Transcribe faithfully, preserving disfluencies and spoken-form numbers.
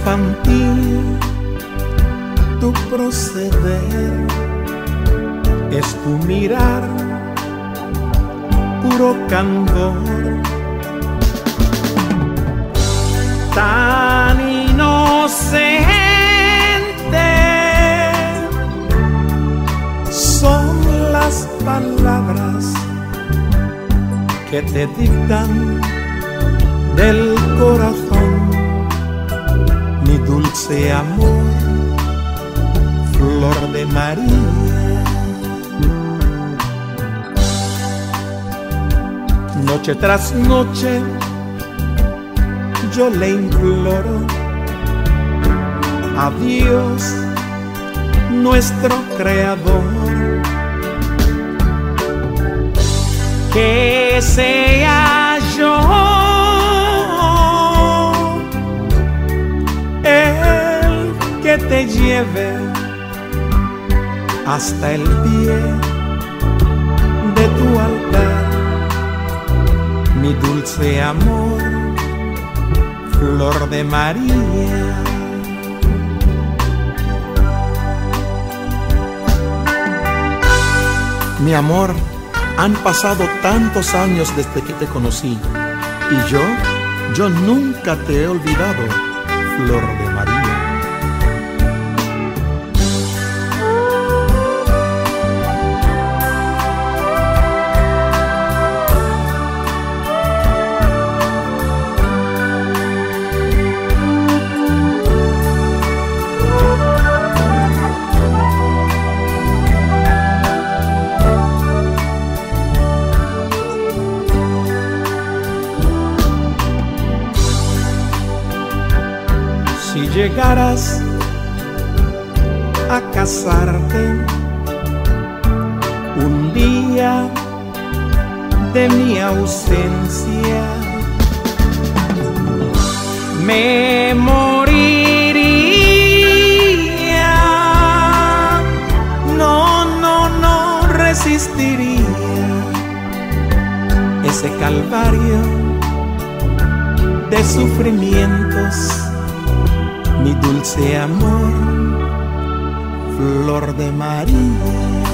infantil tu proceder, es tu mirar puro candor, tan inocente son las palabras que te dictan del corazón, mi dulce amor, flor de María. Noche tras noche yo le imploro a Dios, nuestro creador, que sea yo el que te lleve hasta el pie de tu altar, mi dulce amor, flor de María. Mi amor, han pasado tantos años desde que te conocí y yo, yo nunca te he olvidado, flor de María. Si llegaras a casarte un día de mi ausencia, me moriría. No, no, no resistiría ese calvario de sufrimientos, mi dulce amor, flor de María.